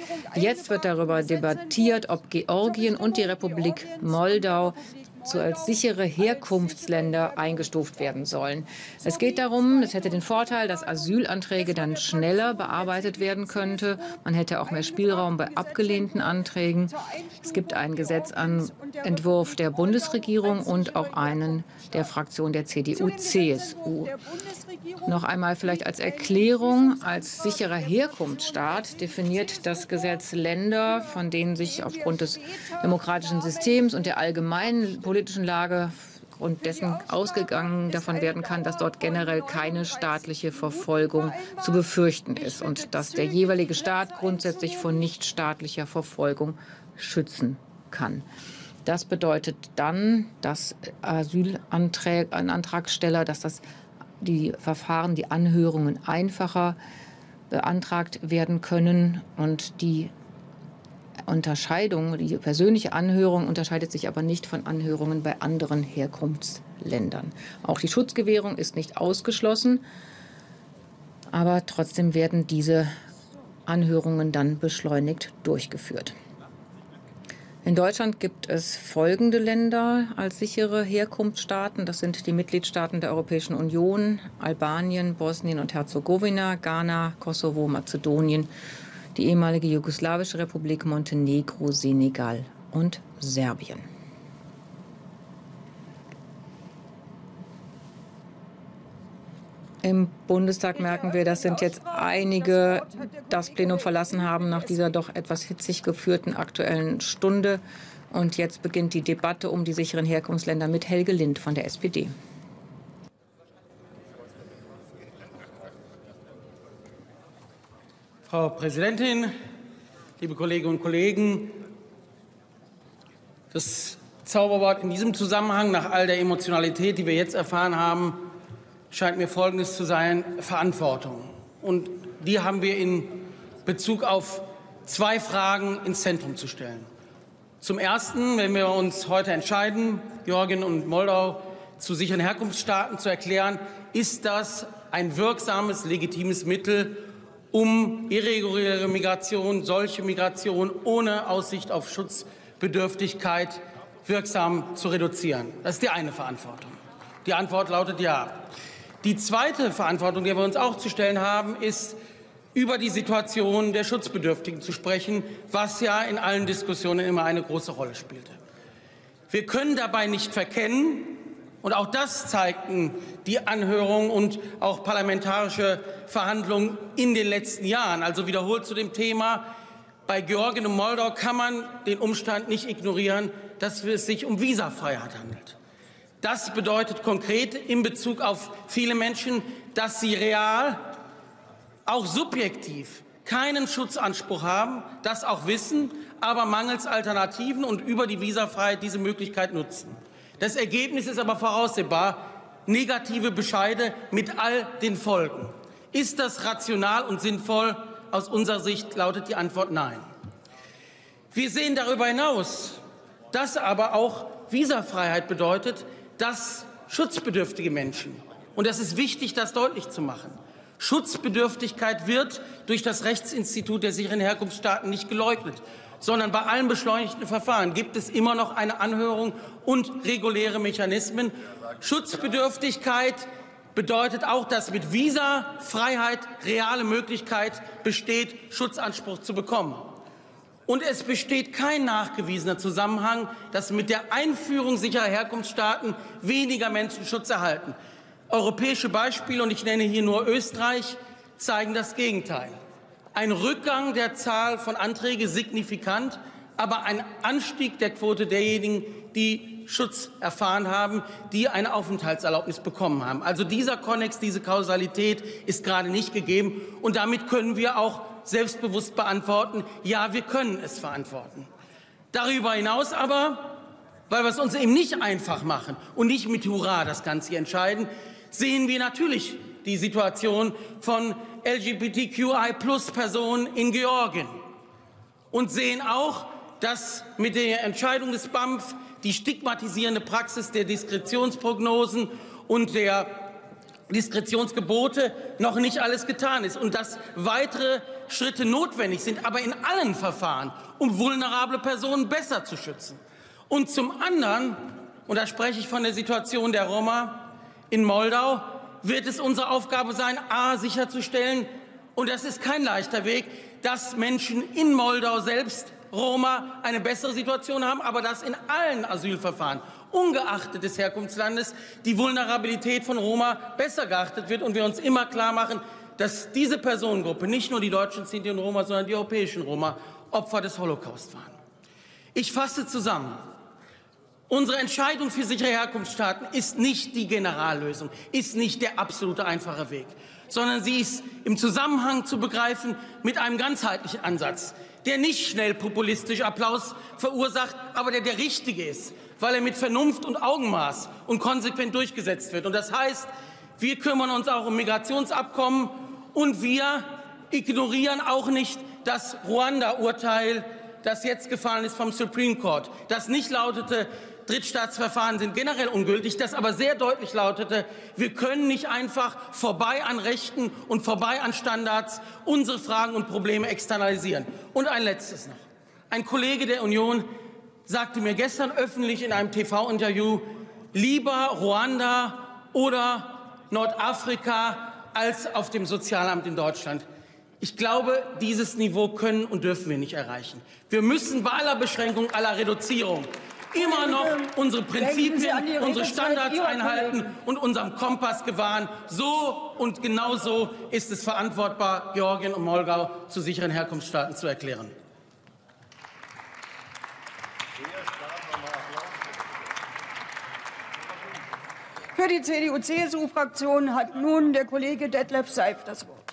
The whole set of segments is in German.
Jetzt wird darüber debattiert, ob Georgien und die Republik Moldau als sichere Herkunftsländer eingestuft werden sollen. Es geht darum, es hätte den Vorteil, dass Asylanträge dann schneller bearbeitet werden könnte. Man hätte auch mehr Spielraum bei abgelehnten Anträgen. Es gibt einen Gesetzentwurf der Bundesregierung und auch einen der Fraktion der CDU-CSU. Noch einmal vielleicht als Erklärung: Als sicherer Herkunftsstaat definiert das Gesetz Länder, von denen sich aufgrund des demokratischen Systems und der allgemeinen politischen Lage und dessen ausgegangen davon werden kann, dass dort generell keine staatliche Verfolgung zu befürchten ist und dass der jeweilige Staat grundsätzlich vor nichtstaatlicher Verfolgung schützen kann. Das bedeutet dann, dass Asylantragsteller, dass die Verfahren, die Anhörungen einfacher beantragt werden können und die persönliche Anhörung unterscheidet sich aber nicht von Anhörungen bei anderen Herkunftsländern. Auch die Schutzgewährung ist nicht ausgeschlossen, aber trotzdem werden diese Anhörungen dann beschleunigt durchgeführt. In Deutschland gibt es folgende Länder als sichere Herkunftsstaaten. Das sind die Mitgliedstaaten der Europäischen Union: Albanien, Bosnien und Herzegowina, Ghana, Kosovo, Mazedonien, die ehemalige jugoslawische Republik Montenegro, Senegal und Serbien. Im Bundestag merken wir, dass sind jetzt einige das Plenum verlassen haben nach dieser doch etwas hitzig geführten Aktuellen Stunde. Und jetzt beginnt die Debatte um die sicheren Herkunftsländer mit Helge Lind von der SPD. Frau Präsidentin, liebe Kolleginnen und Kollegen! Das Zauberwort in diesem Zusammenhang, nach all der Emotionalität, die wir jetzt erfahren haben, scheint mir Folgendes zu sein: Verantwortung. Und die haben wir in Bezug auf zwei Fragen ins Zentrum zu stellen. Zum Ersten, wenn wir uns heute entscheiden, Georgien und Moldau zu sicheren Herkunftsstaaten zu erklären, ist das ein wirksames, legitimes Mittel, um irreguläre Migration, solche Migration ohne Aussicht auf Schutzbedürftigkeit wirksam zu reduzieren. Das ist die eine Verantwortung. Die Antwort lautet ja. Die zweite Verantwortung, die wir uns auch zu stellen haben, ist, über die Situation der Schutzbedürftigen zu sprechen, was ja in allen Diskussionen immer eine große Rolle spielte. Wir können dabei nicht verkennen, und auch das zeigten die Anhörungen und auch parlamentarische Verhandlungen in den letzten Jahren, also wiederholt zu dem Thema: Bei Georgien und Moldau kann man den Umstand nicht ignorieren, dass es sich um Visafreiheit handelt. Das bedeutet konkret in Bezug auf viele Menschen, dass sie real, auch subjektiv, keinen Schutzanspruch haben, das auch wissen, aber mangels Alternativen und über die Visafreiheit diese Möglichkeit nutzen. Das Ergebnis ist aber voraussehbar: negative Bescheide mit all den Folgen. Ist das rational und sinnvoll? Aus unserer Sicht lautet die Antwort nein. Wir sehen darüber hinaus, dass aber auch Visafreiheit bedeutet, dass schutzbedürftige Menschen, und es ist wichtig, das deutlich zu machen, Schutzbedürftigkeit wird durch das Rechtsinstitut der sicheren Herkunftsstaaten nicht geleugnet, sondern bei allen beschleunigten Verfahren gibt es immer noch eine Anhörung und reguläre Mechanismen. Schutzbedürftigkeit bedeutet auch, dass mit Visafreiheit reale Möglichkeit besteht, Schutzanspruch zu bekommen. Und es besteht kein nachgewiesener Zusammenhang, dass mit der Einführung sicherer Herkunftsstaaten weniger Menschen Schutz erhalten. Europäische Beispiele, und ich nenne hier nur Österreich, zeigen das Gegenteil. Ein Rückgang der Zahl von Anträgen signifikant, aber ein Anstieg der Quote derjenigen, die Schutz erfahren haben, die eine Aufenthaltserlaubnis bekommen haben. Also dieser Konnex, diese Kausalität ist gerade nicht gegeben. Und damit können wir auch selbstbewusst beantworten: Ja, wir können es verantworten. Darüber hinaus aber, weil wir es uns eben nicht einfach machen und nicht mit Hurra das Ganze hier entscheiden, sehen wir natürlich die Situation von LGBTQI+-Personen in Georgien und sehen auch, dass mit der Entscheidung des BAMF die stigmatisierende Praxis der Diskretionsprognosen und der Diskretionsgebote noch nicht alles getan ist und dass weitere Schritte notwendig sind, aber in allen Verfahren, um vulnerable Personen besser zu schützen. Und zum anderen, und da spreche ich von der Situation der Roma in Moldau, wird es unsere Aufgabe sein, sicherzustellen, und das ist kein leichter Weg, dass Menschen in Moldau selbst, Roma, eine bessere Situation haben, aber dass in allen Asylverfahren, ungeachtet des Herkunftslandes, die Vulnerabilität von Roma besser geachtet wird und wir uns immer klar machen, dass diese Personengruppe, nicht nur die Deutschen, Sinti und Roma, sondern die europäischen Roma, Opfer des Holocaust waren. Ich fasse zusammen. Unsere Entscheidung für sichere Herkunftsstaaten ist nicht die Generallösung, ist nicht der absolute einfache Weg, sondern sie ist im Zusammenhang zu begreifen mit einem ganzheitlichen Ansatz, der nicht schnell populistisch Applaus verursacht, aber der richtige ist, weil er mit Vernunft und Augenmaß und konsequent durchgesetzt wird. Und das heißt, wir kümmern uns auch um Migrationsabkommen und wir ignorieren auch nicht das Ruanda-Urteil, das jetzt gefallen ist vom Supreme Court, das nicht lautete, Drittstaatsverfahren sind generell ungültig, das aber sehr deutlich lautete, wir können nicht einfach vorbei an Rechten und vorbei an Standards unsere Fragen und Probleme externalisieren. Und ein letztes noch. Ein Kollege der Union sagte mir gestern öffentlich in einem TV-Interview, lieber Ruanda oder Nordafrika als auf dem Sozialamt in Deutschland. Ich glaube, dieses Niveau können und dürfen wir nicht erreichen. Wir müssen bei aller Beschränkung, aller Reduzierung immer noch unsere Prinzipien, unsere Standards einhalten und unserem Kompass gewahren. So und genau so ist es verantwortbar, Georgien und Moldau zu sicheren Herkunftsstaaten zu erklären. Für die CDU-CSU-Fraktion hat nun der Kollege Detlef Seif das Wort.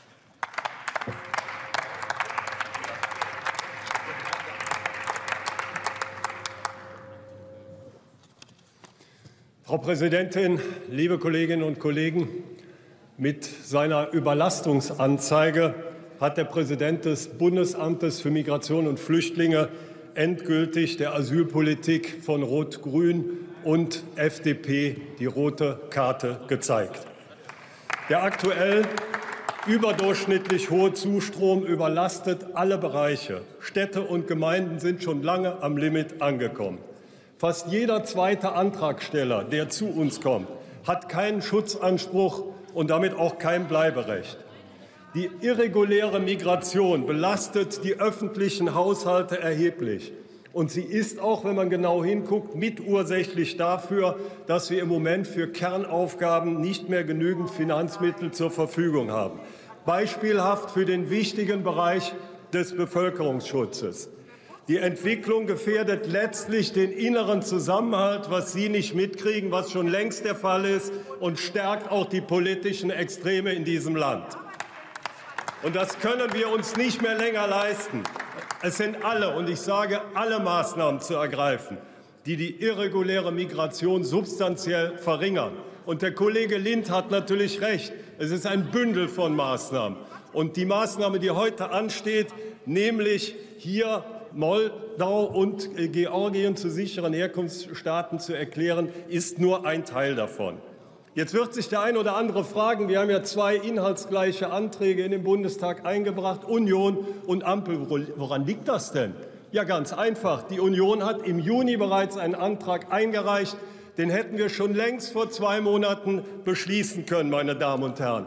Frau Präsidentin, liebe Kolleginnen und Kollegen! Mit seiner Überlastungsanzeige hat der Präsident des Bundesamtes für Migration und Flüchtlinge endgültig der Asylpolitik von Rot-Grün und FDP die rote Karte gezeigt. Der aktuell überdurchschnittlich hohe Zustrom überlastet alle Bereiche. Städte und Gemeinden sind schon lange am Limit angekommen. Fast jeder zweite Antragsteller, der zu uns kommt, hat keinen Schutzanspruch und damit auch kein Bleiberecht. Die irreguläre Migration belastet die öffentlichen Haushalte erheblich. Und sie ist auch, wenn man genau hinguckt, mitursächlich dafür, dass wir im Moment für Kernaufgaben nicht mehr genügend Finanzmittel zur Verfügung haben. Beispielhaft für den wichtigen Bereich des Bevölkerungsschutzes. Die Entwicklung gefährdet letztlich den inneren Zusammenhalt, was Sie nicht mitkriegen, was schon längst der Fall ist, und stärkt auch die politischen Extreme in diesem Land. Und das können wir uns nicht mehr länger leisten. Es sind alle, und ich sage alle Maßnahmen zu ergreifen, die die irreguläre Migration substanziell verringern. Und der Kollege Lind hat natürlich recht. Es ist ein Bündel von Maßnahmen. Und die Maßnahme, die heute ansteht, nämlich hier Moldau und Georgien zu sicheren Herkunftsstaaten zu erklären, ist nur ein Teil davon. Jetzt wird sich der eine oder andere fragen, wir haben ja zwei inhaltsgleiche Anträge in den Bundestag eingebracht, Union und Ampel. Woran liegt das denn? Ja, ganz einfach. Die Union hat im Juni bereits einen Antrag eingereicht. Den hätten wir schon längst vor 2 Monaten beschließen können, meine Damen und Herren.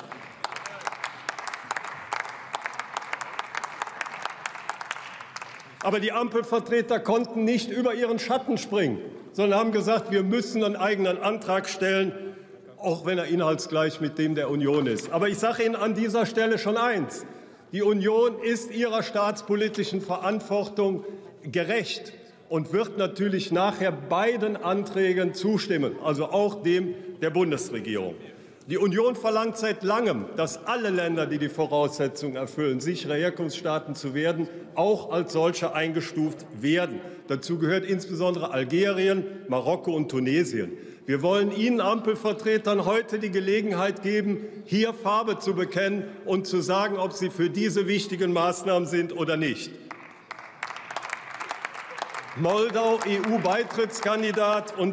Aber die Ampelvertreter konnten nicht über ihren Schatten springen, sondern haben gesagt, wir müssen einen eigenen Antrag stellen, auch wenn er inhaltsgleich mit dem der Union ist. Aber ich sage Ihnen an dieser Stelle schon eins. Die Union ist ihrer staatspolitischen Verantwortung gerecht und wird natürlich nachher beiden Anträgen zustimmen, also auch dem der Bundesregierung. Die Union verlangt seit langem, dass alle Länder, die die Voraussetzungen erfüllen, sichere Herkunftsstaaten zu werden, auch als solche eingestuft werden. Dazu gehört insbesondere Algerien, Marokko und Tunesien. Wir wollen Ihnen Ampelvertretern heute die Gelegenheit geben, hier Farbe zu bekennen und zu sagen, ob Sie für diese wichtigen Maßnahmen sind oder nicht. Moldau, EU-Beitrittskandidat, und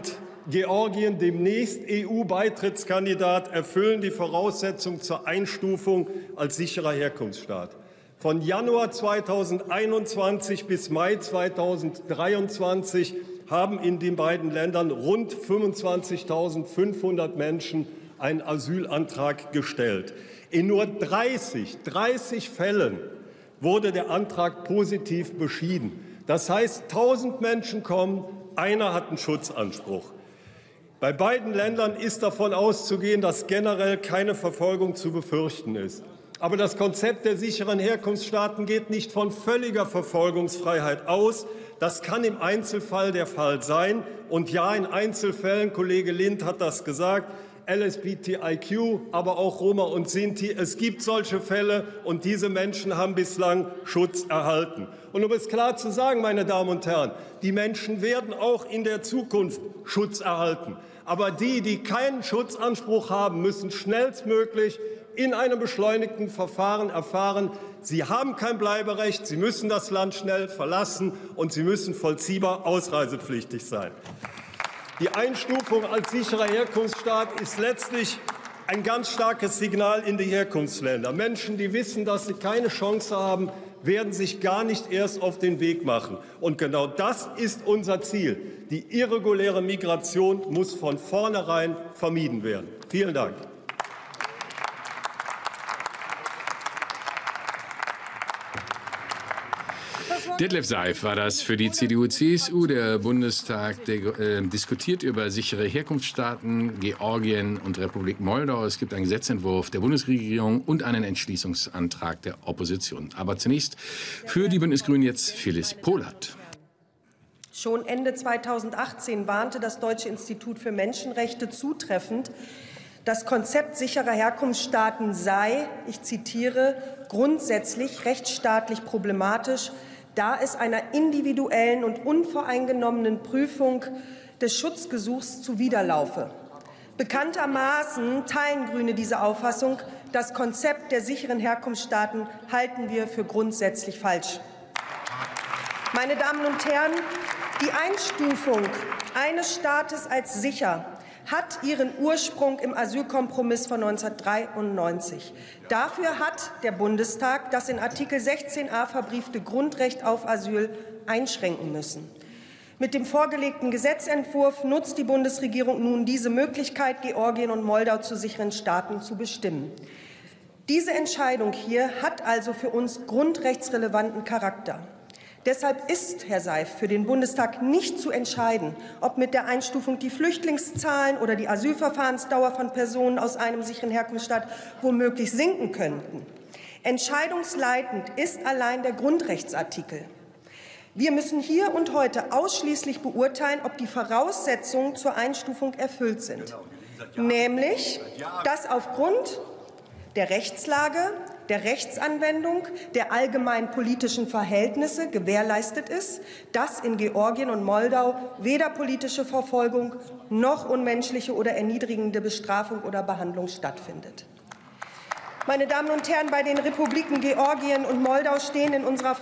Georgien, demnächst EU-Beitrittskandidat, erfüllen die Voraussetzungen zur Einstufung als sicherer Herkunftsstaat. Von Januar 2021 bis Mai 2023 haben in den beiden Ländern rund 25.500 Menschen einen Asylantrag gestellt. In nur 30 Fällen wurde der Antrag positiv beschieden. Das heißt, 1.000 Menschen kommen, einer hat einen Schutzanspruch. Bei beiden Ländern ist davon auszugehen, dass generell keine Verfolgung zu befürchten ist. Aber das Konzept der sicheren Herkunftsstaaten geht nicht von völliger Verfolgungsfreiheit aus. Das kann im Einzelfall der Fall sein. Und ja, in Einzelfällen, Kollege Lind hat das gesagt, LSBTIQ, aber auch Roma und Sinti. Es gibt solche Fälle, und diese Menschen haben bislang Schutz erhalten. Und um es klar zu sagen, meine Damen und Herren, die Menschen werden auch in der Zukunft Schutz erhalten. Aber die keinen Schutzanspruch haben, müssen schnellstmöglich in einem beschleunigten Verfahren erfahren, sie haben kein Bleiberecht, sie müssen das Land schnell verlassen und sie müssen vollziehbar ausreisepflichtig sein. Die Einstufung als sicherer Herkunftsstaat ist letztlich ein ganz starkes Signal in die Herkunftsländer. Menschen, die wissen, dass sie keine Chance haben, werden sich gar nicht erst auf den Weg machen. Und genau das ist unser Ziel. Die irreguläre Migration muss von vornherein vermieden werden. Vielen Dank. Detlef Seif war das für die CDU-CSU. Der Bundestag diskutiert über sichere Herkunftsstaaten, Georgien und Republik Moldau. Es gibt einen Gesetzentwurf der Bundesregierung und einen Entschließungsantrag der Opposition. Aber zunächst für die Bündnisgrünen jetzt Phyllis Pohlert. Schon Ende 2018 warnte das Deutsche Institut für Menschenrechte zutreffend, das Konzept sicherer Herkunftsstaaten sei, ich zitiere, grundsätzlich rechtsstaatlich problematisch, da es einer individuellen und unvoreingenommenen Prüfung des Schutzgesuchs zuwiderlaufe. Bekanntermaßen teilen Grüne diese Auffassung. Das Konzept der sicheren Herkunftsstaaten halten wir für grundsätzlich falsch. Meine Damen und Herren, die Einstufung eines Staates als sicher hat ihren Ursprung im Asylkompromiss von 1993. Dafür hat der Bundestag das in Artikel 16a verbriefte Grundrecht auf Asyl einschränken müssen. Mit dem vorgelegten Gesetzentwurf nutzt die Bundesregierung nun diese Möglichkeit, Georgien und Moldau zu sicheren Staaten zu bestimmen. Diese Entscheidung hier hat also für uns grundrechtsrelevanten Charakter. Deshalb ist, Herr Seif, für den Bundestag nicht zu entscheiden, ob mit der Einstufung die Flüchtlingszahlen oder die Asylverfahrensdauer von Personen aus einem sicheren Herkunftsstaat womöglich sinken könnten. Entscheidungsleitend ist allein der Grundrechtsartikel. Wir müssen hier und heute ausschließlich beurteilen, ob die Voraussetzungen zur Einstufung erfüllt sind, nämlich, dass aufgrund der Rechtslage, der Rechtsanwendung, der allgemeinen politischen Verhältnisse gewährleistet ist, dass in Georgien und Moldau weder politische Verfolgung noch unmenschliche oder erniedrigende Bestrafung oder Behandlung stattfindet. Meine Damen und Herren, bei den Republiken Georgien und Moldau bestehen in unserer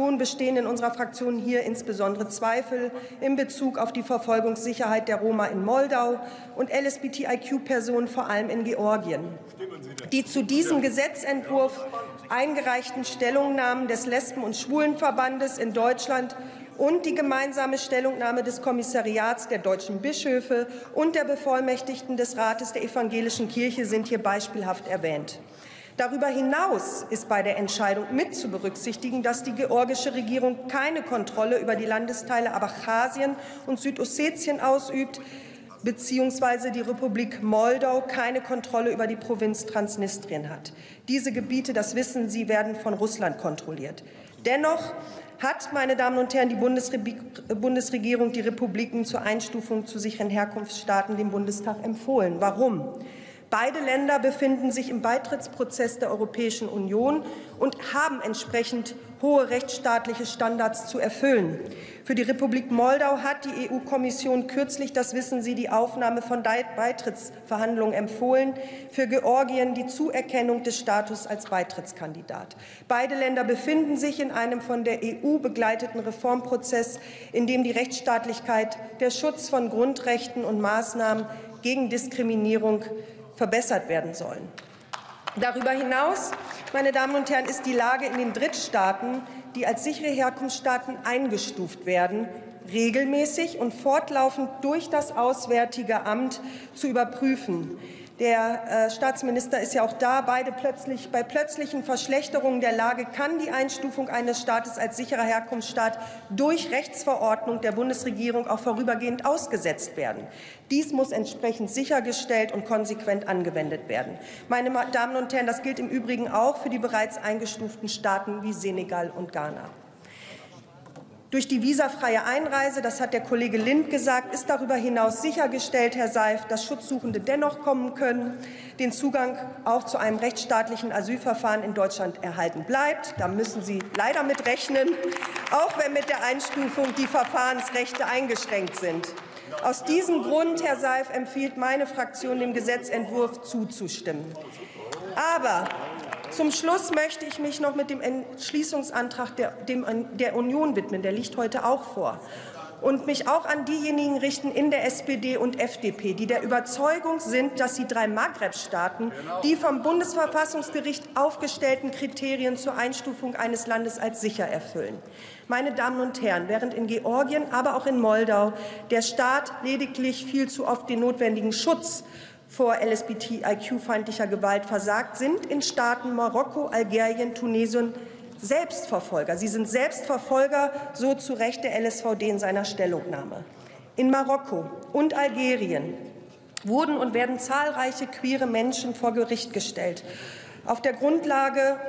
Fraktion hier insbesondere Zweifel in Bezug auf die Verfolgungssicherheit der Roma in Moldau und LSBTIQ-Personen vor allem in Georgien. Die zu diesem Gesetzentwurf eingereichten Stellungnahmen des Lesben- und Schwulenverbandes in Deutschland und die gemeinsame Stellungnahme des Kommissariats der deutschen Bischöfe und der Bevollmächtigten des Rates der Evangelischen Kirche sind hier beispielhaft erwähnt. Darüber hinaus ist bei der Entscheidung mit zu berücksichtigen, dass die georgische Regierung keine Kontrolle über die Landesteile Abchasien und Südossetien ausübt, beziehungsweise die Republik Moldau keine Kontrolle über die Provinz Transnistrien hat. Diese Gebiete, das wissen Sie, werden von Russland kontrolliert. Dennoch hat, meine Damen und Herren, die Bundesregierung die Republiken zur Einstufung zu sicheren Herkunftsstaaten dem Bundestag empfohlen. Warum? Beide Länder befinden sich im Beitrittsprozess der Europäischen Union und haben entsprechend hohe rechtsstaatliche Standards zu erfüllen. Für die Republik Moldau hat die EU-Kommission kürzlich, das wissen Sie, die Aufnahme von Beitrittsverhandlungen empfohlen, für Georgien die Zuerkennung des Status als Beitrittskandidat. Beide Länder befinden sich in einem von der EU begleiteten Reformprozess, in dem die Rechtsstaatlichkeit, der Schutz von Grundrechten und Maßnahmen gegen Diskriminierung verbessert werden sollen. Darüber hinaus, meine Damen und Herren, ist die Lage in den Drittstaaten, die als sichere Herkunftsstaaten eingestuft werden, regelmäßig und fortlaufend durch das Auswärtige Amt zu überprüfen. Der Staatsminister ist ja auch da. Bei plötzlichen Verschlechterungen der Lage kann die Einstufung eines Staates als sicherer Herkunftsstaat durch Rechtsverordnung der Bundesregierung auch vorübergehend ausgesetzt werden. Dies muss entsprechend sichergestellt und konsequent angewendet werden. Meine Damen und Herren, das gilt im Übrigen auch für die bereits eingestuften Staaten wie Senegal und Ghana. Durch die visafreie Einreise, das hat der Kollege Lind gesagt, ist darüber hinaus sichergestellt, Herr Seif, dass Schutzsuchende dennoch kommen können, den Zugang auch zu einem rechtsstaatlichen Asylverfahren in Deutschland erhalten bleibt. Da müssen Sie leider mit rechnen, auch wenn mit der Einstufung die Verfahrensrechte eingeschränkt sind. Aus diesem Grund, Herr Seif, empfiehlt meine Fraktion, dem Gesetzentwurf zuzustimmen. Aber zum Schluss möchte ich mich noch mit dem Entschließungsantrag der Union widmen. Der liegt heute auch vor. Und mich auch an diejenigen richten in der SPD und FDP, die der Überzeugung sind, dass die 3 Maghreb-Staaten die vom Bundesverfassungsgericht aufgestellten Kriterien zur Einstufung eines Landes als sicher erfüllen. Meine Damen und Herren, während in Georgien, aber auch in Moldau der Staat lediglich viel zu oft den notwendigen Schutz vor LSBTIQ-feindlicher Gewalt versagt, sind in Staaten Marokko, Algerien, Tunesien Selbstverfolger. Sie sind Selbstverfolger, so zu Recht der LSVD in seiner Stellungnahme. In Marokko und Algerien wurden und werden zahlreiche queere Menschen vor Gericht gestellt. Auf Grundlage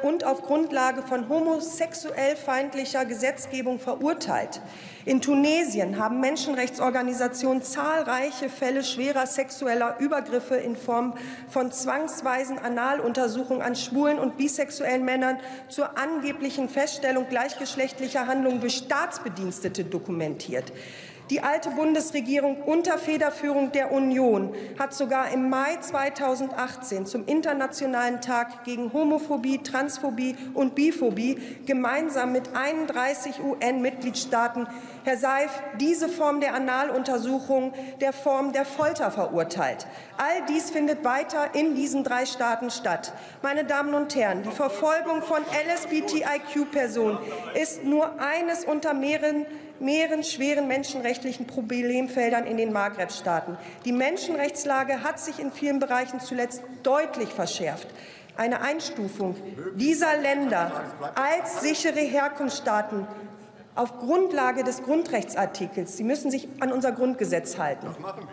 von homosexuell feindlicher Gesetzgebung verurteilt. In Tunesien haben Menschenrechtsorganisationen zahlreiche Fälle schwerer sexueller Übergriffe in Form von zwangsweisen Analuntersuchungen an schwulen und bisexuellen Männern zur angeblichen Feststellung gleichgeschlechtlicher Handlungen durch Staatsbedienstete dokumentiert. Die alte Bundesregierung unter Federführung der Union hat sogar im Mai 2018 zum Internationalen Tag gegen Homophobie, Transphobie und Biphobie gemeinsam mit 31 UN-Mitgliedstaaten, Herr Seif, diese Form der Analuntersuchung der Form der Folter verurteilt. All dies findet weiter in diesen 3 Staaten statt. Meine Damen und Herren, die Verfolgung von LSBTIQ-Personen ist nur eines unter mehreren schweren menschenrechtlichen Problemfeldern in den Maghreb-Staaten. Die Menschenrechtslage hat sich in vielen Bereichen zuletzt deutlich verschärft. Eine Einstufung dieser Länder als sichere Herkunftsstaaten auf Grundlage des Grundrechtsartikels, Sie müssen sich an unser Grundgesetz halten,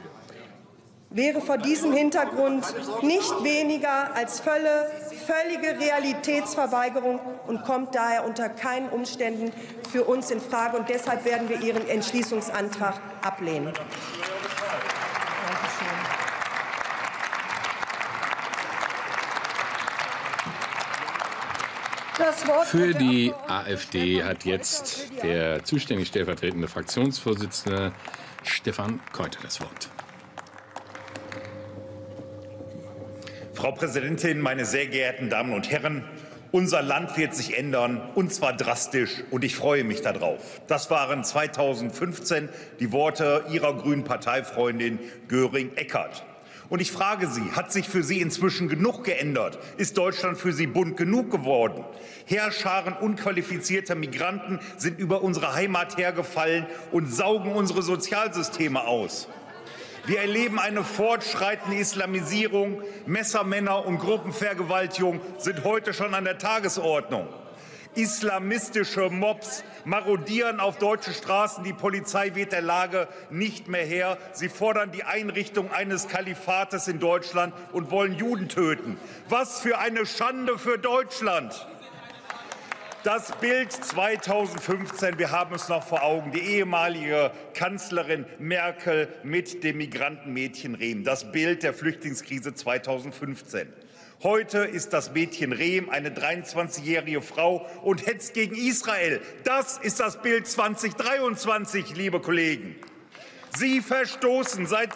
wäre vor diesem Hintergrund nicht weniger als völlige Realitätsverweigerung und kommt daher unter keinen Umständen für uns in Frage. Und deshalb werden wir Ihren Entschließungsantrag ablehnen. Für die AfD hat jetzt der zuständige stellvertretende Fraktionsvorsitzende Stefan Keuter das Wort. Frau Präsidentin, meine sehr geehrten Damen und Herren! Unser Land wird sich ändern, und zwar drastisch, und ich freue mich darauf. Das waren 2015 die Worte Ihrer grünen Parteifreundin Göring-Eckardt. Und ich frage Sie, hat sich für Sie inzwischen genug geändert? Ist Deutschland für Sie bunt genug geworden? Heerscharen unqualifizierter Migranten sind über unsere Heimat hergefallen und saugen unsere Sozialsysteme aus. Wir erleben eine fortschreitende Islamisierung. Messermänner und Gruppenvergewaltigung sind heute schon an der Tagesordnung. Islamistische Mobs marodieren auf deutschen Straßen. Die Polizei weht der Lage nicht mehr Herr. Sie fordern die Einrichtung eines Kalifates in Deutschland und wollen Juden töten. Was für eine Schande für Deutschland! Das Bild 2015, wir haben es noch vor Augen, die ehemalige Kanzlerin Merkel mit dem Migrantenmädchen Rehm, das Bild der Flüchtlingskrise 2015. Heute ist das Mädchen Rehm eine 23-jährige Frau und hetzt gegen Israel. Das ist das Bild 2023, liebe Kollegen. Sie verstoßen seit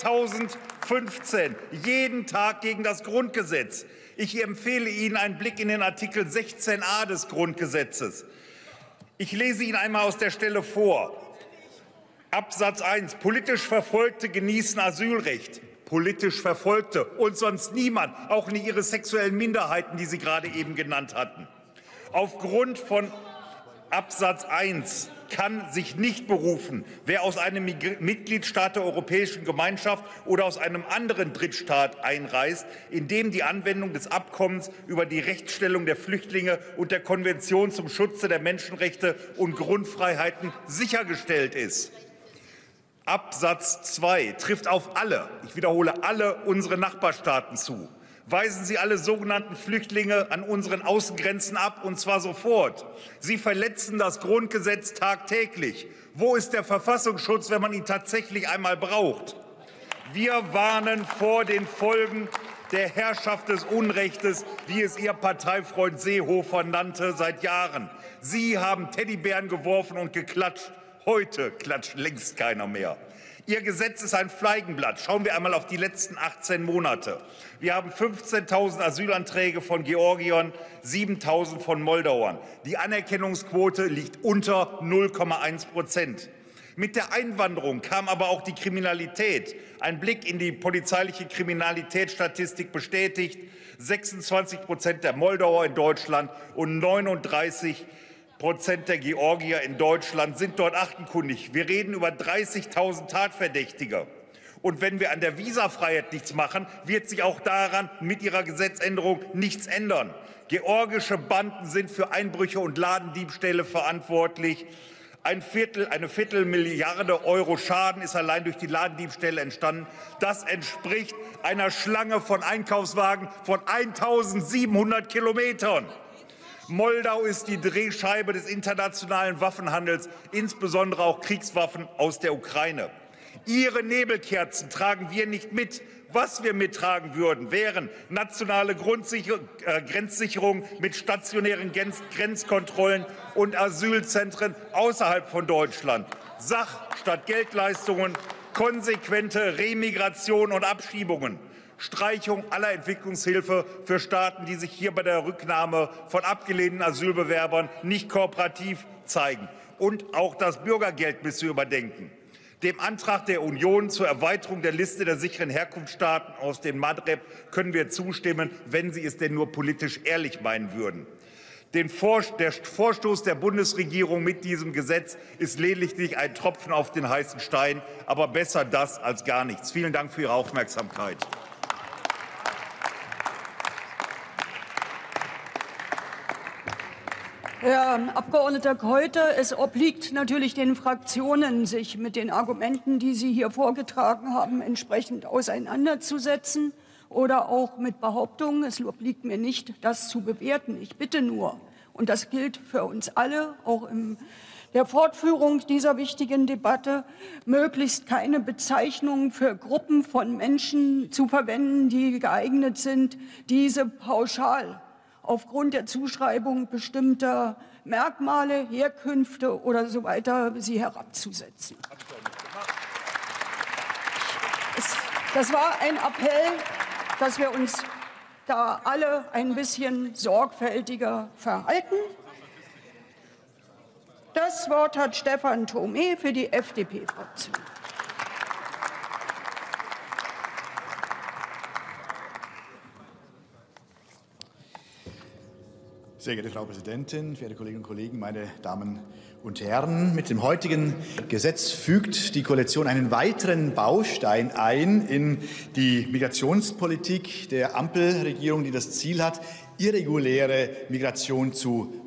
2015 jeden Tag gegen das Grundgesetz. Ich empfehle Ihnen einen Blick in den Artikel 16a des Grundgesetzes. Ich lese Ihnen einmal aus der Stelle vor. Absatz 1. Politisch Verfolgte genießen Asylrecht. Politisch Verfolgte und sonst niemand, auch nicht Ihre sexuellen Minderheiten, die Sie gerade eben genannt hatten. Aufgrund von Absatz 1 kann sich nicht berufen, wer aus einem Mitgliedstaat der Europäischen Gemeinschaft oder aus einem anderen Drittstaat einreist, in dem die Anwendung des Abkommens über die Rechtsstellung der Flüchtlinge und der Konvention zum Schutze der Menschenrechte und Grundfreiheiten sichergestellt ist. Absatz 2 trifft auf alle, ich wiederhole, alle unsere Nachbarstaaten zu. Weisen Sie alle sogenannten Flüchtlinge an unseren Außengrenzen ab, und zwar sofort. Sie verletzen das Grundgesetz tagtäglich. Wo ist der Verfassungsschutz, wenn man ihn tatsächlich einmal braucht? Wir warnen vor den Folgen der Herrschaft des Unrechtes, wie es Ihr Parteifreund Seehofer nannte, seit Jahren. Sie haben Teddybären geworfen und geklatscht. Heute klatscht längst keiner mehr. Ihr Gesetz ist ein Feigenblatt. Schauen wir einmal auf die letzten 18 Monate. Wir haben 15.000 Asylanträge von Georgiern, 7.000 von Moldauern. Die Anerkennungsquote liegt unter 0,1%. Mit der Einwanderung kam aber auch die Kriminalität. Ein Blick in die polizeiliche Kriminalitätsstatistik bestätigt, 26% der Moldauer in Deutschland und 39% der Georgier in Deutschland sind dort aktenkundig. Wir reden über 30.000 Tatverdächtige. Und wenn wir an der Visafreiheit nichts machen, wird sich auch daran mit Ihrer Gesetzänderung nichts ändern. Georgische Banden sind für Einbrüche und Ladendiebstähle verantwortlich. Eine Viertelmilliarde Euro Schaden ist allein durch die Ladendiebstähle entstanden. Das entspricht einer Schlange von Einkaufswagen von 1.700 Kilometern. Moldau ist die Drehscheibe des internationalen Waffenhandels, insbesondere auch Kriegswaffen aus der Ukraine. Ihre Nebelkerzen tragen wir nicht mit. Was wir mittragen würden, wären nationale Grenzsicherung mit stationären Grenzkontrollen und Asylzentren außerhalb von Deutschland, Sach- statt Geldleistungen, konsequente Remigration und Abschiebungen, Streichung aller Entwicklungshilfe für Staaten, die sich hier bei der Rücknahme von abgelehnten Asylbewerbern nicht kooperativ zeigen. Und auch das Bürgergeld müssen wir überdenken. Dem Antrag der Union zur Erweiterung der Liste der sicheren Herkunftsstaaten aus dem Maghreb können wir zustimmen, wenn Sie es denn nur politisch ehrlich meinen würden. Der Vorstoß der Bundesregierung mit diesem Gesetz ist lediglich ein Tropfen auf den heißen Stein, aber besser das als gar nichts. Vielen Dank für Ihre Aufmerksamkeit. Herr Abgeordneter Greuter, es obliegt natürlich den Fraktionen, sich mit den Argumenten, die Sie hier vorgetragen haben, entsprechend auseinanderzusetzen oder auch mit Behauptungen. Es obliegt mir nicht, das zu bewerten. Ich bitte nur, und das gilt für uns alle, auch in der Fortführung dieser wichtigen Debatte, möglichst keine Bezeichnungen für Gruppen von Menschen zu verwenden, die geeignet sind, diese pauschal aufgrund der Zuschreibung bestimmter Merkmale, Herkünfte oder so weiter sie herabzusetzen. Das war ein Appell, dass wir uns da alle ein bisschen sorgfältiger verhalten. Das Wort hat Stefan Thome für die FDP-Fraktion. Sehr geehrte Frau Präsidentin, verehrte Kolleginnen und Kollegen, meine Damen und Herren! Mit dem heutigen Gesetz fügt die Koalition einen weiteren Baustein ein in die Migrationspolitik der Ampelregierung, die das Ziel hat, irreguläre Migration zu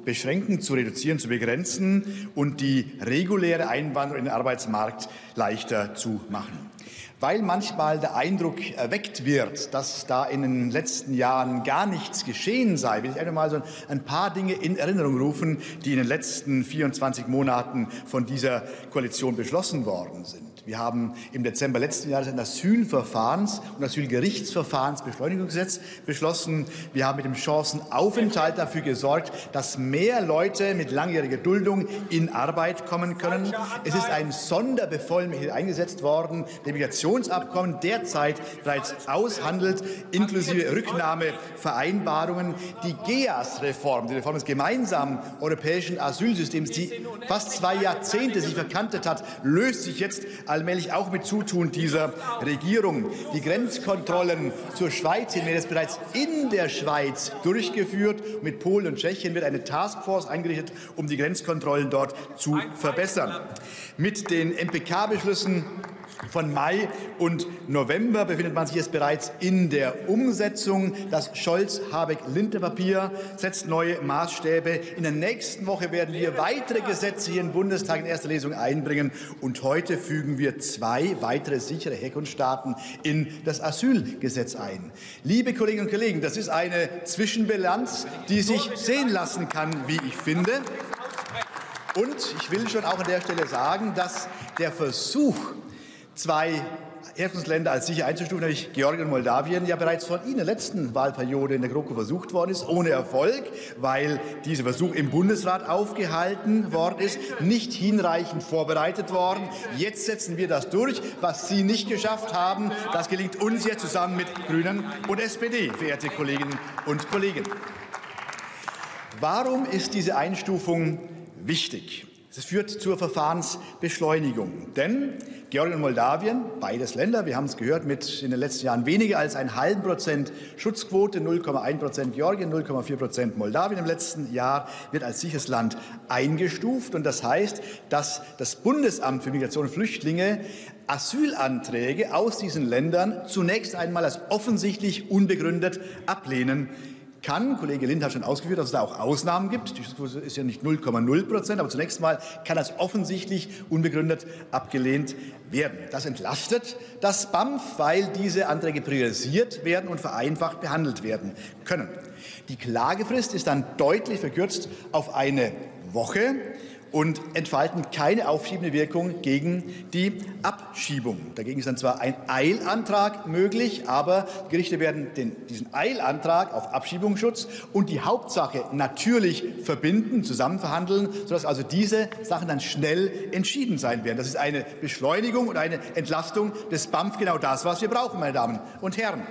beschränken, zu reduzieren, zu begrenzen und die reguläre Einwanderung in den Arbeitsmarkt leichter zu machen. Weil manchmal der Eindruck erweckt wird, dass da in den letzten Jahren gar nichts geschehen sei, will ich einfach mal so ein paar Dinge in Erinnerung rufen, die in den letzten 24 Monaten von dieser Koalition beschlossen worden sind. Wir haben im Dezember letzten Jahres ein Asylverfahrens- und Asylgerichtsverfahrensbeschleunigungsgesetz beschlossen. Wir haben mit dem Chancenaufenthalt dafür gesorgt, dass mehr Leute mit langjähriger Duldung in Arbeit kommen können. Es ist ein Sonderbevollmächtigter eingesetzt worden, der Migrationsabkommen derzeit bereits aushandelt, inklusive Rücknahmevereinbarungen. Die GEAS-Reform, die Reform des gemeinsamen europäischen Asylsystems, die fast 2 Jahrzehnte sich verkantet hat, löst sich jetzt allmählich auch mit Zutun dieser Regierung. Die Grenzkontrollen zur Schweiz hin werden jetzt bereits in der Schweiz durchgeführt. Mit Polen und Tschechien wird eine Taskforce eingerichtet, um die Grenzkontrollen dort zu verbessern. Mit den MPK-Beschlüssen von Mai und November befindet man sich jetzt bereits in der Umsetzung. Das Scholz-Habeck-Lindner-Papier setzt neue Maßstäbe. In der nächsten Woche werden wir weitere Gesetze hier im Bundestag in erster Lesung einbringen. Und heute fügen wir 2 weitere sichere Herkunftsstaaten in das Asylgesetz ein. Liebe Kolleginnen und Kollegen, das ist eine Zwischenbilanz, die sich sehen lassen kann, wie ich finde. Und ich will schon auch an der Stelle sagen, dass der Versuch, 2 Herkunftsländer als sicher einzustufen, nämlich Georgien und Moldawien, ja bereits von Ihnen in der letzten Wahlperiode in der GroKo versucht worden ist, ohne Erfolg, weil dieser Versuch im Bundesrat aufgehalten worden ist, nicht hinreichend vorbereitet worden. Jetzt setzen wir das durch, was Sie nicht geschafft haben. Das gelingt uns jetzt zusammen mit Grünen und SPD, verehrte Kolleginnen und Kollegen. Warum ist diese Einstufung wichtig? Es führt zur Verfahrensbeschleunigung. Denn Georgien und Moldawien, beides Länder, wir haben es gehört, mit in den letzten Jahren weniger als 0,5% Schutzquote, 0,1% Georgien, 0,4% Moldawien im letzten Jahr, wird als sicheres Land eingestuft. Und das heißt, dass das Bundesamt für Migration und Flüchtlinge Asylanträge aus diesen Ländern zunächst einmal als offensichtlich unbegründet ablehnen kann. Kollege Lind hat schon ausgeführt, dass es da auch Ausnahmen gibt. Die Schutzquote ist ja nicht 0,0%, aber zunächst mal kann das offensichtlich unbegründet abgelehnt werden. Das entlastet das BAMF, weil diese Anträge priorisiert werden und vereinfacht behandelt werden können. Die Klagefrist ist dann deutlich verkürzt auf 1 Woche und entfalten keine aufschiebende Wirkung gegen die Abschiebung. Dagegen ist dann zwar ein Eilantrag möglich, aber Gerichte werden diesen Eilantrag auf Abschiebungsschutz und die Hauptsache natürlich verbinden, zusammen verhandeln, sodass also diese Sachen dann schnell entschieden sein werden. Das ist eine Beschleunigung und eine Entlastung des BAMF, genau das, was wir brauchen, meine Damen und Herren.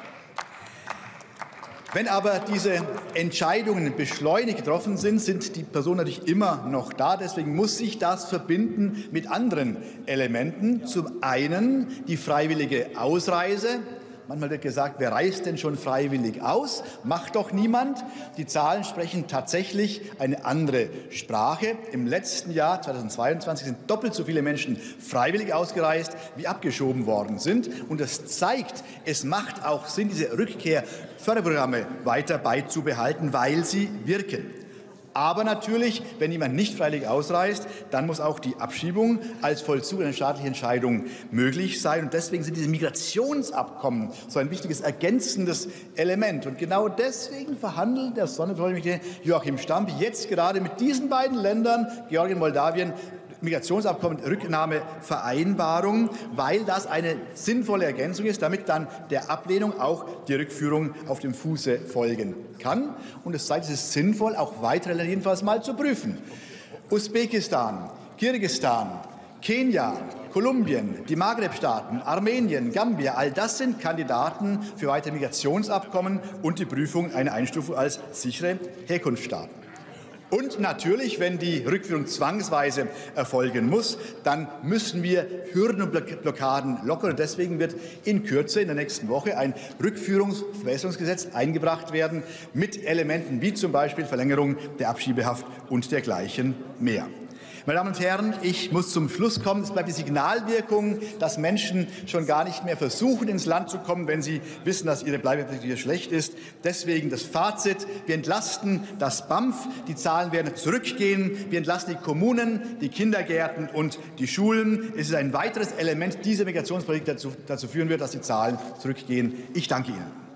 Wenn aber diese Entscheidungen beschleunigt getroffen sind, sind die Personen natürlich immer noch da. Deswegen muss sich das verbinden mit anderen Elementen. Zum einen die freiwillige Ausreise. Manchmal wird gesagt, wer reist denn schon freiwillig aus? Macht doch niemand. Die Zahlen sprechen tatsächlich eine andere Sprache. Im letzten Jahr, 2022, sind doppelt so viele Menschen freiwillig ausgereist, wie abgeschoben worden sind. Und das zeigt, es macht auch Sinn, diese Rückkehrförderprogramme weiter beizubehalten, weil sie wirken. Aber natürlich, wenn jemand nicht freiwillig ausreist, dann muss auch die Abschiebung als Vollzug einer staatlichen Entscheidung möglich sein. Und deswegen sind diese Migrationsabkommen so ein wichtiges ergänzendes Element. Und genau deswegen verhandelt der Sonderbevollmächtigte Joachim Stamp jetzt gerade mit diesen beiden Ländern, Georgien und Moldawien, Migrationsabkommen, Rücknahmevereinbarung, weil das eine sinnvolle Ergänzung ist, damit dann der Ablehnung auch die Rückführung auf dem Fuße folgen kann. Und es zeigt, es ist sinnvoll, auch weitere Länder jedenfalls mal zu prüfen. Usbekistan, Kirgisistan, Kenia, Kolumbien, die Maghreb-Staaten, Armenien, Gambia, all das sind Kandidaten für weitere Migrationsabkommen und die Prüfung einer Einstufung als sichere Herkunftsstaaten. Und natürlich, wenn die Rückführung zwangsweise erfolgen muss, dann müssen wir Hürden und Blockaden lockern. Und deswegen wird in Kürze, in der nächsten Woche, ein Rückführungsverbesserungsgesetz eingebracht werden mit Elementen wie zum Beispiel Verlängerung der Abschiebehaft und dergleichen mehr. Meine Damen und Herren, ich muss zum Schluss kommen. Es bleibt die Signalwirkung, dass Menschen schon gar nicht mehr versuchen, ins Land zu kommen, wenn sie wissen, dass ihre Bleibeperspektive schlecht ist. Deswegen das Fazit. Wir entlasten das BAMF. Die Zahlen werden zurückgehen. Wir entlasten die Kommunen, die Kindergärten und die Schulen. Es ist ein weiteres Element dieser Migrationspolitik, dazu führen wird, dass die Zahlen zurückgehen. Ich danke Ihnen.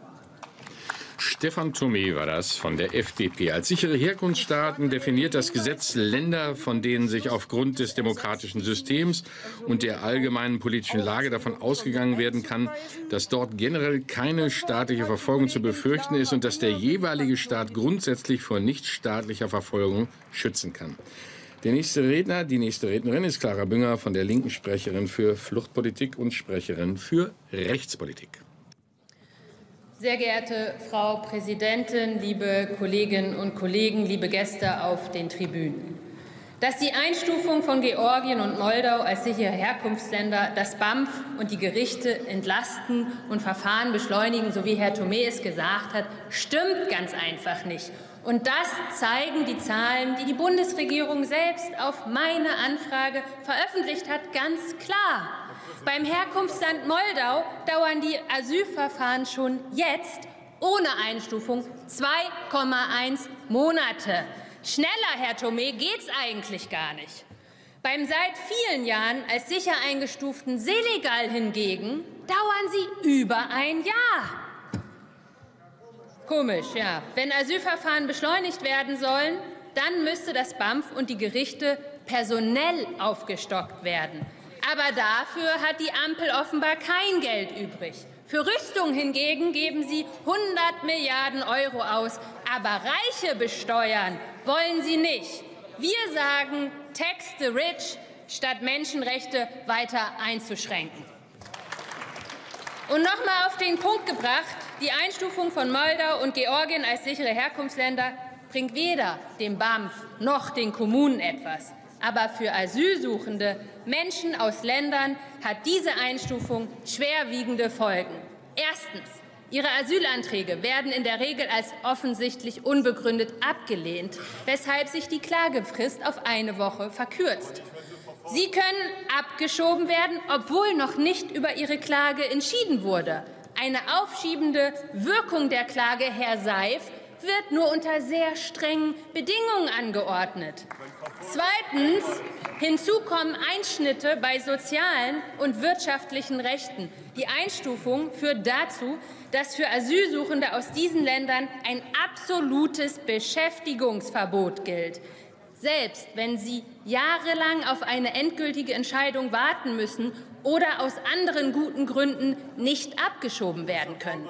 Stefan Thomé war das von der FDP. Als sichere Herkunftsstaaten definiert das Gesetz Länder, von denen sich aufgrund des demokratischen Systems und der allgemeinen politischen Lage davon ausgegangen werden kann, dass dort generell keine staatliche Verfolgung zu befürchten ist und dass der jeweilige Staat grundsätzlich vor nichtstaatlicher Verfolgung schützen kann. Der nächste Redner, die nächste Rednerin ist Clara Bünger von der Linken, Sprecherin für Fluchtpolitik und Sprecherin für Rechtspolitik. Sehr geehrte Frau Präsidentin, liebe Kolleginnen und Kollegen, liebe Gäste auf den Tribünen. Dass die Einstufung von Georgien und Moldau als sichere Herkunftsländer das BAMF und die Gerichte entlasten und Verfahren beschleunigen, so wie Herr Thomé es gesagt hat, stimmt ganz einfach nicht. Und das zeigen die Zahlen, die die Bundesregierung selbst auf meine Anfrage veröffentlicht hat, ganz klar. Beim Herkunftsland Moldau dauern die Asylverfahren schon jetzt ohne Einstufung 2,1 Monate. Schneller, Herr Thomé, geht's eigentlich gar nicht. Beim seit vielen Jahren als sicher eingestuften Senegal hingegen dauern sie über ein Jahr. Komisch, ja. Wenn Asylverfahren beschleunigt werden sollen, dann müsste das BAMF und die Gerichte personell aufgestockt werden. Aber dafür hat die Ampel offenbar kein Geld übrig. Für Rüstung hingegen geben sie 100 Milliarden Euro aus. Aber Reiche besteuern wollen sie nicht. Wir sagen, tax the rich, statt Menschenrechte weiter einzuschränken. Und noch mal auf den Punkt gebracht, die Einstufung von Moldau und Georgien als sichere Herkunftsländer bringt weder dem BAMF noch den Kommunen etwas. Aber für Asylsuchende, Menschen aus Ländern, hat diese Einstufung schwerwiegende Folgen. Erstens. Ihre Asylanträge werden in der Regel als offensichtlich unbegründet abgelehnt, weshalb sich die Klagefrist auf eine Woche verkürzt. Sie können abgeschoben werden, obwohl noch nicht über Ihre Klage entschieden wurde. Eine aufschiebende Wirkung der Klage, Herr Seif, wird nur unter sehr strengen Bedingungen angeordnet. Zweitens, hinzu kommen Einschnitte bei sozialen und wirtschaftlichen Rechten. Die Einstufung führt dazu, dass für Asylsuchende aus diesen Ländern ein absolutes Beschäftigungsverbot gilt. Selbst wenn sie jahrelang auf eine endgültige Entscheidung warten müssen oder aus anderen guten Gründen nicht abgeschoben werden können.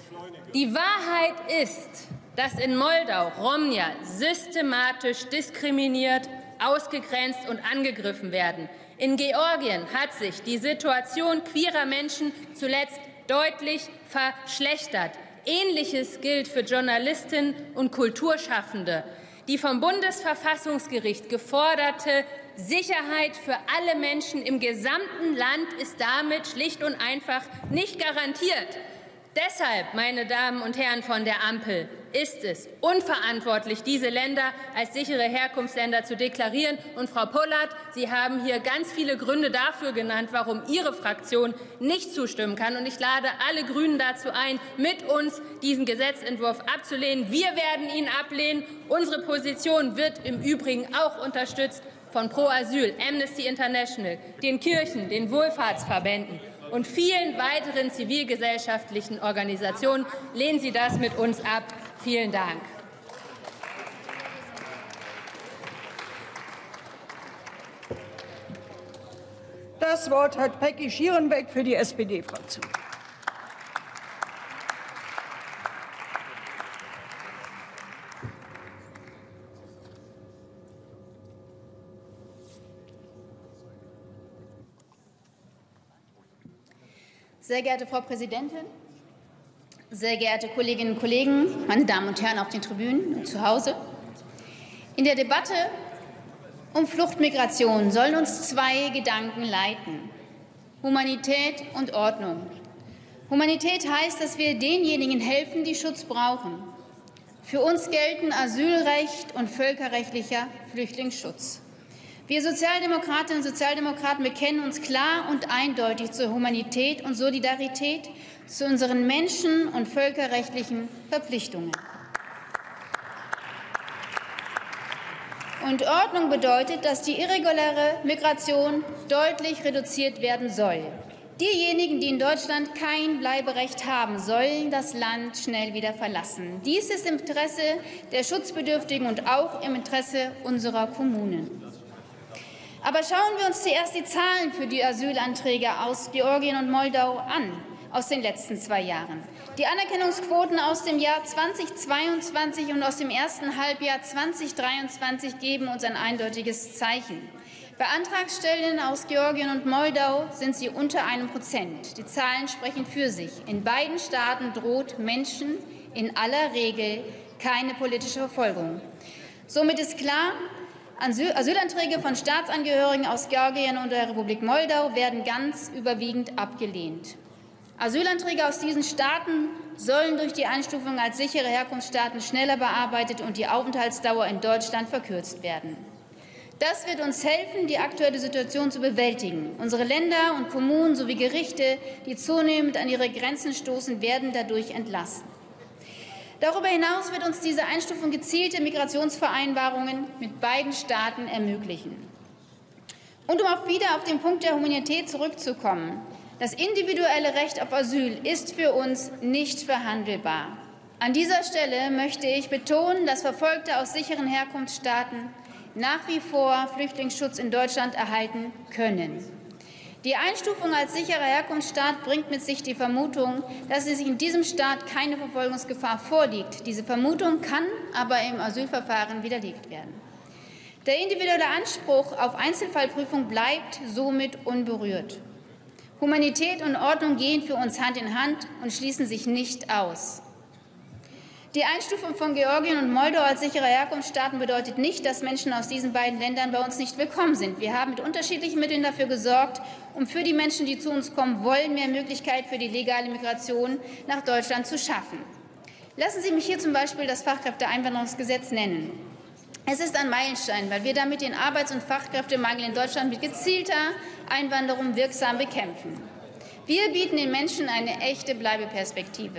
Die Wahrheit ist, dass in Moldau Romnia systematisch diskriminiert, ausgegrenzt und angegriffen werden. In Georgien hat sich die Situation queerer Menschen zuletzt deutlich verschlechtert. Ähnliches gilt für Journalistinnen und Kulturschaffende. Die vom Bundesverfassungsgericht geforderte Sicherheit für alle Menschen im gesamten Land ist damit schlicht und einfach nicht garantiert. Deshalb, meine Damen und Herren von der Ampel, ist es unverantwortlich, diese Länder als sichere Herkunftsländer zu deklarieren. Und Frau Pollard, Sie haben hier ganz viele Gründe dafür genannt, warum Ihre Fraktion nicht zustimmen kann. Und ich lade alle Grünen dazu ein, mit uns diesen Gesetzentwurf abzulehnen. Wir werden ihn ablehnen. Unsere Position wird im Übrigen auch unterstützt von Pro Asyl, Amnesty International, den Kirchen, den Wohlfahrtsverbänden und vielen weiteren zivilgesellschaftlichen Organisationen. Lehnen Sie das mit uns ab. Vielen Dank. Das Wort hat Peggy Schierenbeck für die SPD-Fraktion. Sehr geehrte Frau Präsidentin, sehr geehrte Kolleginnen und Kollegen, meine Damen und Herren auf den Tribünen und zu Hause. In der Debatte um Fluchtmigration sollen uns zwei Gedanken leiten: Humanität und Ordnung. Humanität heißt, dass wir denjenigen helfen, die Schutz brauchen. Für uns gelten Asylrecht und völkerrechtlicher Flüchtlingsschutz. Wir Sozialdemokratinnen und Sozialdemokraten bekennen uns klar und eindeutig zur Humanität und Solidarität, zu unseren menschen- und völkerrechtlichen Verpflichtungen. Und Ordnung bedeutet, dass die irreguläre Migration deutlich reduziert werden soll. Diejenigen, die in Deutschland kein Bleiberecht haben, sollen das Land schnell wieder verlassen. Dies ist im Interesse der Schutzbedürftigen und auch im Interesse unserer Kommunen. Aber schauen wir uns zuerst die Zahlen für die Asylanträge aus Georgien und Moldau an, aus den letzten 2 Jahren. Die Anerkennungsquoten aus dem Jahr 2022 und aus dem ersten Halbjahr 2023 geben uns ein eindeutiges Zeichen. Bei Antragstellenden aus Georgien und Moldau sind sie unter 1%. Die Zahlen sprechen für sich. In beiden Staaten droht Menschen in aller Regel keine politische Verfolgung. Somit ist klar, Asylanträge von Staatsangehörigen aus Georgien und der Republik Moldau werden ganz überwiegend abgelehnt. Asylanträge aus diesen Staaten sollen durch die Einstufung als sichere Herkunftsstaaten schneller bearbeitet und die Aufenthaltsdauer in Deutschland verkürzt werden. Das wird uns helfen, die aktuelle Situation zu bewältigen. Unsere Länder und Kommunen sowie Gerichte, die zunehmend an ihre Grenzen stoßen, werden dadurch entlasten. Darüber hinaus wird uns diese Einstufung gezielte Migrationsvereinbarungen mit beiden Staaten ermöglichen. Und um auch wieder auf den Punkt der Humanität zurückzukommen: Das individuelle Recht auf Asyl ist für uns nicht verhandelbar. An dieser Stelle möchte ich betonen, dass Verfolgte aus sicheren Herkunftsstaaten nach wie vor Flüchtlingsschutz in Deutschland erhalten können. Die Einstufung als sicherer Herkunftsstaat bringt mit sich die Vermutung, dass es in diesem Staat keine Verfolgungsgefahr vorliegt. Diese Vermutung kann aber im Asylverfahren widerlegt werden. Der individuelle Anspruch auf Einzelfallprüfung bleibt somit unberührt. Humanität und Ordnung gehen für uns Hand in Hand und schließen sich nicht aus. Die Einstufung von Georgien und Moldau als sichere Herkunftsstaaten bedeutet nicht, dass Menschen aus diesen beiden Ländern bei uns nicht willkommen sind. Wir haben mit unterschiedlichen Mitteln dafür gesorgt, um für die Menschen, die zu uns kommen wollen, mehr Möglichkeit für die legale Migration nach Deutschland zu schaffen. Lassen Sie mich hier zum Beispiel das Fachkräfteeinwanderungsgesetz nennen. Es ist ein Meilenstein, weil wir damit den Arbeits- und Fachkräftemangel in Deutschland mit gezielter Einwanderung wirksam bekämpfen. Wir bieten den Menschen eine echte Bleibeperspektive.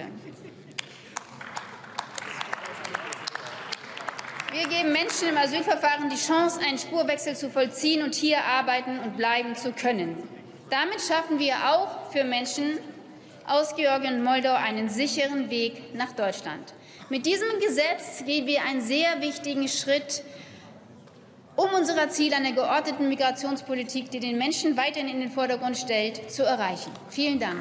Wir geben Menschen im Asylverfahren die Chance, einen Spurwechsel zu vollziehen und hier arbeiten und bleiben zu können. Damit schaffen wir auch für Menschen aus Georgien und Moldau einen sicheren Weg nach Deutschland. Mit diesem Gesetz gehen wir einen sehr wichtigen Schritt, um unser Ziel einer geordneten Migrationspolitik, die den Menschen weiterhin in den Vordergrund stellt, zu erreichen. Vielen Dank.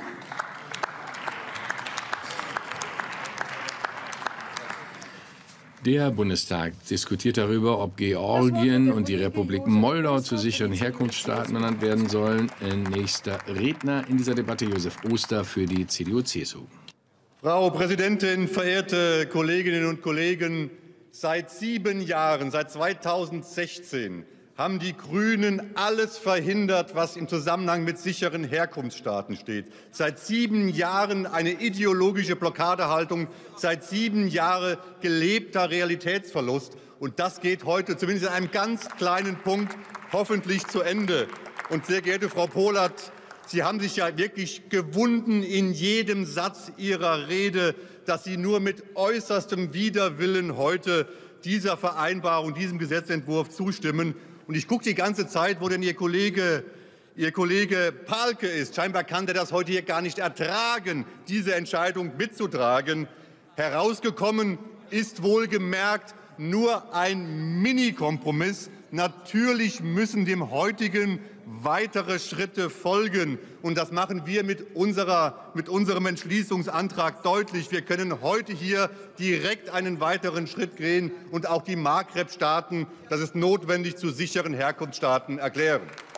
Der Bundestag diskutiert darüber, ob Georgien und die Republik Moldau zu sicheren Herkunftsstaaten ernannt werden sollen. Nächster Redner in dieser Debatte Josef Oster für die CDU-CSU. Frau Präsidentin, verehrte Kolleginnen und Kollegen! Seit 7 Jahren, seit 2016, haben die Grünen alles verhindert, was im Zusammenhang mit sicheren Herkunftsstaaten steht. Seit 7 Jahren eine ideologische Blockadehaltung, seit 7 Jahren gelebter Realitätsverlust. Und das geht heute zumindest in einem ganz kleinen Punkt hoffentlich zu Ende. Und sehr geehrte Frau Pohlert, Sie haben sich ja wirklich gewunden in jedem Satz Ihrer Rede, dass Sie nur mit äußerstem Widerwillen heute dieser Vereinbarung, diesem Gesetzentwurf zustimmen. Und ich gucke die ganze Zeit, wo denn Ihr Kollege Pahlke ist. Scheinbar kann der das heute hier gar nicht ertragen, diese Entscheidung mitzutragen. Herausgekommen ist wohlgemerkt nur ein Mini-Kompromiss. Natürlich müssen dem heutigen weitere Schritte folgen. Und das machen wir mit unserem Entschließungsantrag deutlich. Wir können heute hier direkt einen weiteren Schritt gehen und auch die Maghreb-Staaten, das ist notwendig, zu sicheren Herkunftsstaaten erklären.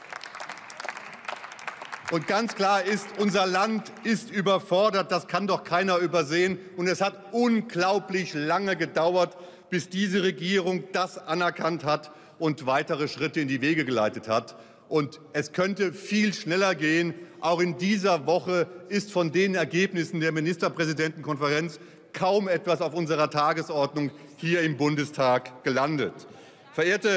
Und ganz klar ist, unser Land ist überfordert. Das kann doch keiner übersehen. Und es hat unglaublich lange gedauert, bis diese Regierung das anerkannt hat und weitere Schritte in die Wege geleitet hat. Und es könnte viel schneller gehen. Auch in dieser Woche ist von den Ergebnissen der Ministerpräsidentenkonferenz kaum etwas auf unserer Tagesordnung hier im Bundestag gelandet. Verehrte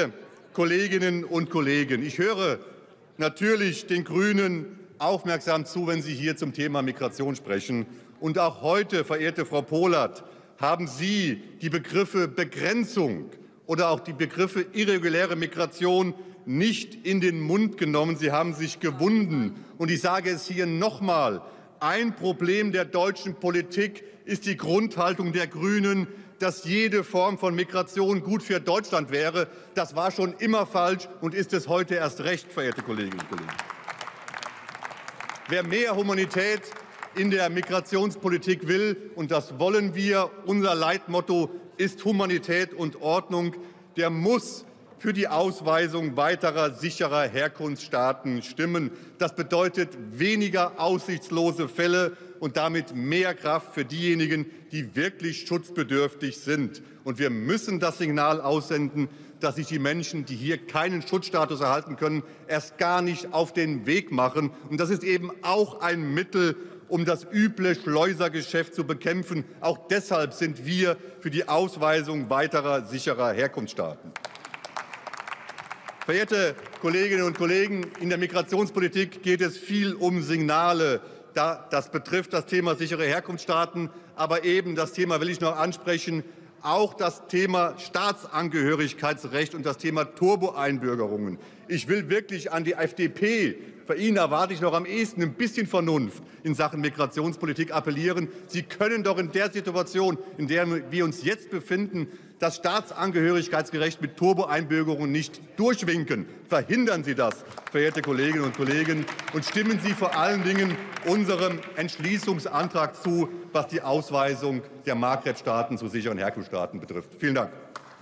Kolleginnen und Kollegen, ich höre natürlich den Grünen aufmerksam zu, wenn Sie hier zum Thema Migration sprechen. Und auch heute, verehrte Frau Pohlert, haben Sie die Begriffe Begrenzung oder auch die Begriffe irreguläre Migration nicht in den Mund genommen. Sie haben sich gewunden. Und ich sage es hier noch mal, ein Problem der deutschen Politik ist die Grundhaltung der Grünen, dass jede Form von Migration gut für Deutschland wäre. Das war schon immer falsch und ist es heute erst recht, verehrte Kolleginnen und Kollegen. Wer mehr Humanität in der Migrationspolitik will, und das wollen wir, unser Leitmotto ist Humanität und Ordnung, der muss für die Ausweisung weiterer sicherer Herkunftsstaaten stimmen. Das bedeutet weniger aussichtslose Fälle und damit mehr Kraft für diejenigen, die wirklich schutzbedürftig sind. Und wir müssen das Signal aussenden, dass sich die Menschen, die hier keinen Schutzstatus erhalten können, erst gar nicht auf den Weg machen. Und das ist eben auch ein Mittel, um das üble Schleusergeschäft zu bekämpfen. Auch deshalb sind wir für die Ausweisung weiterer sicherer Herkunftsstaaten. Verehrte Kolleginnen und Kollegen, in der Migrationspolitik geht es viel um Signale. Das betrifft das Thema sichere Herkunftsstaaten, aber eben das Thema will ich noch ansprechen, auch das Thema Staatsangehörigkeitsrecht und das Thema Turbo-Einbürgerungen. Ich will wirklich an die FDP, bei Ihnen erwarte ich noch am ehesten ein bisschen Vernunft in Sachen Migrationspolitik appellieren. Sie können doch in der Situation, in der wir uns jetzt befinden, das Staatsangehörigkeitsrecht mit Turbo-Einbürgerungen nicht durchwinken. Verhindern Sie das, verehrte Kolleginnen und Kollegen, und stimmen Sie vor allen Dingen unserem Entschließungsantrag zu, was die Ausweisung der Maghreb-Staaten zu sicheren Herkunftsstaaten betrifft. Vielen Dank.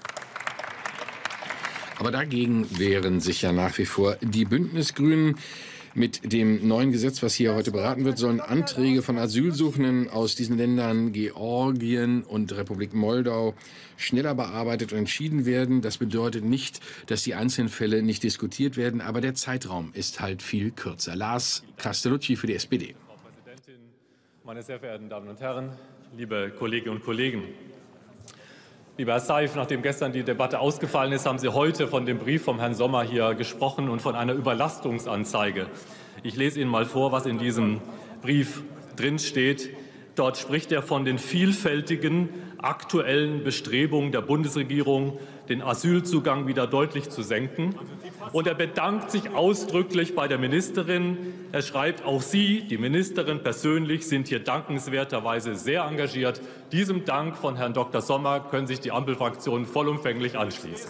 Aber dagegen wehren sich ja nach wie vor die Bündnisgrünen. Mit dem neuen Gesetz, was hier heute beraten wird, sollen Anträge von Asylsuchenden aus diesen Ländern Georgien und Republik Moldau schneller bearbeitet und entschieden werden. Das bedeutet nicht, dass die einzelnen Fälle nicht diskutiert werden, aber der Zeitraum ist halt viel kürzer. Lars Castellucci für die SPD. Frau Präsidentin, meine sehr verehrten Damen und Herren, liebe Kolleginnen und Kollegen! Lieber Herr Saif, nachdem gestern die Debatte ausgefallen ist, haben Sie heute von dem Brief vom Herrn Sommer hier gesprochen und von einer Überlastungsanzeige. Ich lese Ihnen mal vor, was in diesem Brief drin steht. Dort spricht er von den vielfältigen aktuellen Bestrebungen der Bundesregierung, den Asylzugang wieder deutlich zu senken. Und er bedankt sich ausdrücklich bei der Ministerin. Er schreibt, auch Sie, die Ministerin persönlich, sind hier dankenswerterweise sehr engagiert. Diesem Dank von Herrn Dr. Sommer können sich die Ampelfraktionen vollumfänglich anschließen.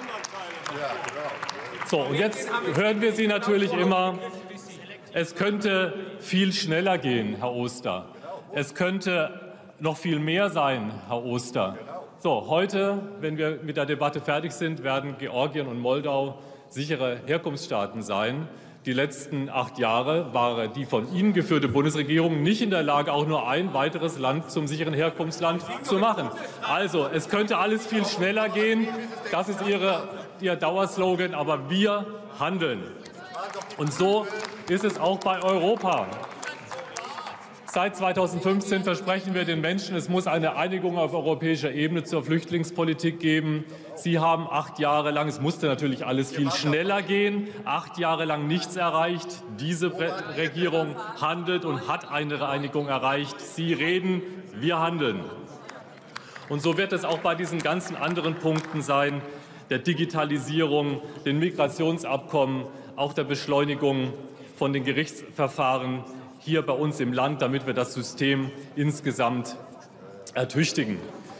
So, und jetzt hören wir Sie natürlich immer, es könnte viel schneller gehen, Herr Oster. Es könnte noch viel mehr sein, Herr Oster. So, heute, wenn wir mit der Debatte fertig sind, werden Georgien und Moldau sichere Herkunftsstaaten sein. Die letzten 8 Jahre war die von Ihnen geführte Bundesregierung nicht in der Lage, auch nur ein weiteres Land zum sicheren Herkunftsland zu machen. Also, es könnte alles viel schneller gehen. Das ist Ihr Dauerslogan, aber wir handeln. Und so ist es auch bei Europa. Seit 2015 versprechen wir den Menschen, es muss eine Einigung auf europäischer Ebene zur Flüchtlingspolitik geben. Sie haben 8 Jahre lang, es musste natürlich alles viel schneller gehen, 8 Jahre lang nichts erreicht. Diese Regierung handelt und hat eine Einigung erreicht. Sie reden, wir handeln. Und so wird es auch bei diesen ganzen anderen Punkten sein, der Digitalisierung, den Migrationsabkommen, auch der Beschleunigung von den Gerichtsverfahren hier bei uns im Land, damit wir das System insgesamt ertüchtigen.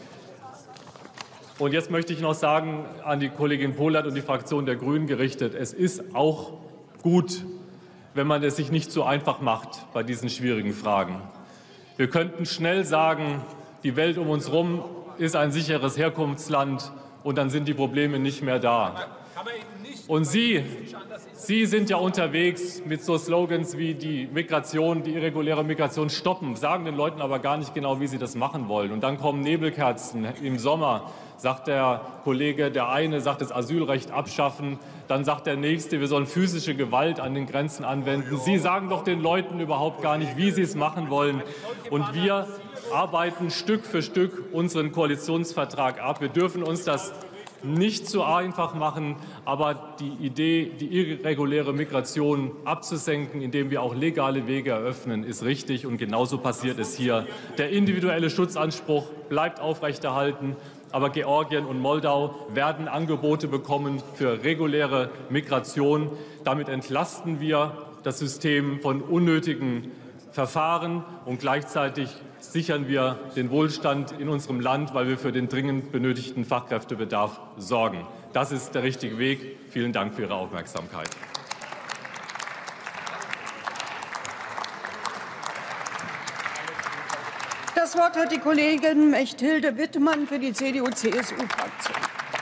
Und jetzt möchte ich noch sagen, an die Kollegin Pohlert und die Fraktion der Grünen gerichtet, es ist auch gut, wenn man es sich nicht so einfach macht bei diesen schwierigen Fragen. Wir könnten schnell sagen, die Welt um uns herum ist ein sicheres Herkunftsland und dann sind die Probleme nicht mehr da. Und Sie sind ja unterwegs mit so Slogans wie die Migration, die irreguläre Migration stoppen, sagen den Leuten aber gar nicht genau, wie sie das machen wollen. Und dann kommen Nebelkerzen im Sommer, sagt der Kollege, der eine sagt das Asylrecht abschaffen, dann sagt der Nächste, wir sollen physische Gewalt an den Grenzen anwenden. Sie sagen doch den Leuten überhaupt gar nicht, wie sie es machen wollen. Und wir arbeiten Stück für Stück unseren Koalitionsvertrag ab. Wir dürfen uns das nicht zu einfach machen, aber die Idee, die irreguläre Migration abzusenken, indem wir auch legale Wege eröffnen, ist richtig, und genauso passiert es hier. Der individuelle Schutzanspruch bleibt aufrechterhalten, aber Georgien und Moldau werden Angebote bekommen für reguläre Migration. Damit entlasten wir das System von unnötigen Verfahren und gleichzeitig sichern wir den Wohlstand in unserem Land, weil wir für den dringend benötigten Fachkräftebedarf sorgen. Das ist der richtige Weg. Vielen Dank für Ihre Aufmerksamkeit. Das Wort hat die Kollegin Mechthilde Wittmann für die CDU-CSU-Fraktion.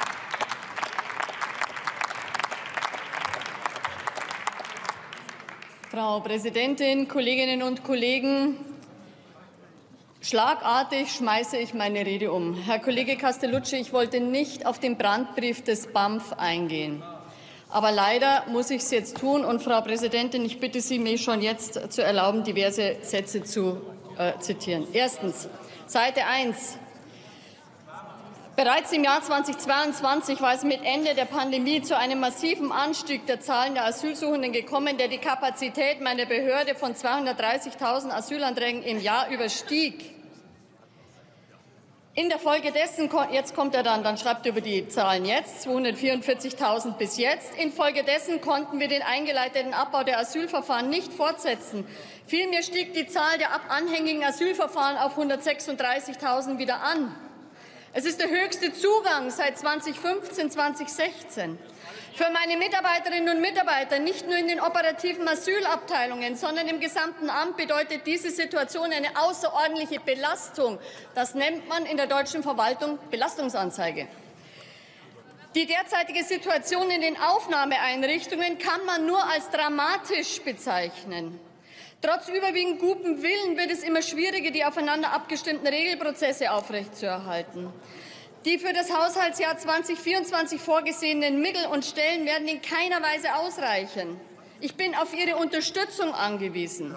Frau Präsidentin, Kolleginnen und Kollegen! Schlagartig schmeiße ich meine Rede um. Herr Kollege Castellucci, ich wollte nicht auf den Brandbrief des BAMF eingehen. Aber leider muss ich es jetzt tun. Und Frau Präsidentin, ich bitte Sie, mir schon jetzt zu erlauben, diverse Sätze zu zitieren. Erstens, Seite 1. Bereits im Jahr 2022 war es mit Ende der Pandemie zu einem massiven Anstieg der Zahlen der Asylsuchenden gekommen, der die Kapazität meiner Behörde von 230.000 Asylanträgen im Jahr überstieg. In der Folge dessen, jetzt kommt er dann schreibt er über die Zahlen jetzt, 244.000 bis jetzt. Infolgedessen konnten wir den eingeleiteten Abbau der Asylverfahren nicht fortsetzen. Vielmehr stieg die Zahl der anhängigen Asylverfahren auf 136.000 wieder an. Es ist der höchste Zugang seit 2015, 2016. Für meine Mitarbeiterinnen und Mitarbeiter, nicht nur in den operativen Asylabteilungen, sondern im gesamten Amt, bedeutet diese Situation eine außerordentliche Belastung. Das nennt man in der deutschen Verwaltung Belastungsanzeige. Die derzeitige Situation in den Aufnahmeeinrichtungen kann man nur als dramatisch bezeichnen. Trotz überwiegend gutem Willen wird es immer schwieriger, die aufeinander abgestimmten Regelprozesse aufrechtzuerhalten. Die für das Haushaltsjahr 2024 vorgesehenen Mittel und Stellen werden in keiner Weise ausreichen. Ich bin auf Ihre Unterstützung angewiesen.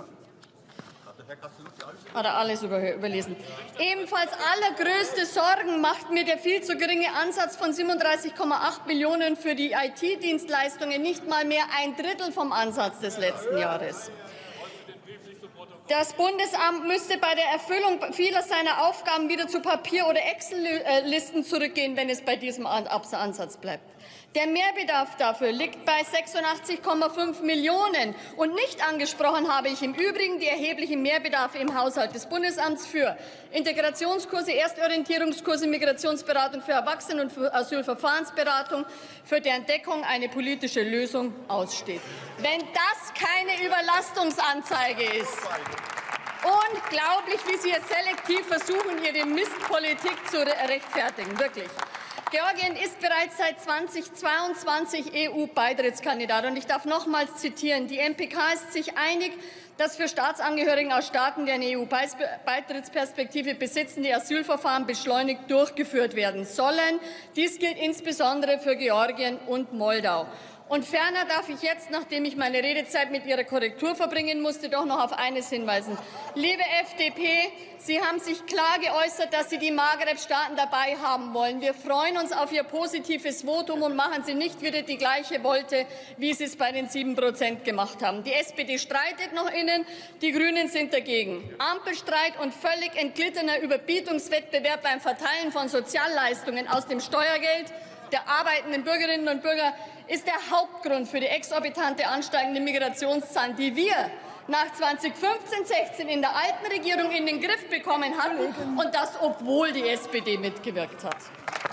Hat er alles überlesen. Ebenfalls allergrößte Sorgen macht mir der viel zu geringe Ansatz von 37,8 Millionen für die IT-Dienstleistungen, nicht mal mehr ein Drittel vom Ansatz des letzten Jahres. Das Bundesamt müsste bei der Erfüllung vieler seiner Aufgaben wieder zu Papier- oder Excel-Listen zurückgehen, wenn es bei diesem Ansatz bleibt. Der Mehrbedarf dafür liegt bei 86,5 Millionen. Und nicht angesprochen habe ich im Übrigen die erheblichen Mehrbedarfe im Haushalt des Bundesamts für Integrationskurse, Erstorientierungskurse, Migrationsberatung für Erwachsene und für Asylverfahrensberatung, für deren Deckung eine politische Lösung aussteht. Wenn das keine Überlastungsanzeige ist, unglaublich, wie Sie jetzt selektiv versuchen, Ihre Mistpolitik zu rechtfertigen, wirklich. Georgien ist bereits seit 2022 EU-Beitrittskandidat. Und ich darf nochmals zitieren. Die MPK ist sich einig, dass für Staatsangehörigen aus Staaten, die eine EU-Beitrittsperspektive besitzen, die Asylverfahren beschleunigt durchgeführt werden sollen. Dies gilt insbesondere für Georgien und Moldau. Und ferner darf ich jetzt, nachdem ich meine Redezeit mit Ihrer Korrektur verbringen musste, doch noch auf eines hinweisen. Liebe FDP, Sie haben sich klar geäußert, dass Sie die Maghreb-Staaten dabei haben wollen. Wir freuen uns auf Ihr positives Votum und machen Sie nicht wieder die gleiche Wolte, wie Sie es bei den 7% gemacht haben. Die SPD streitet noch innen, die Grünen sind dagegen. Ampelstreit und völlig entglittener Überbietungswettbewerb beim Verteilen von Sozialleistungen aus dem Steuergeld der arbeitenden Bürgerinnen und Bürger ist der Hauptgrund für die exorbitante ansteigende Migrationszahlen, die wir nach 2015/16 in der alten Regierung in den Griff bekommen hatten, und das, obwohl die SPD mitgewirkt hat.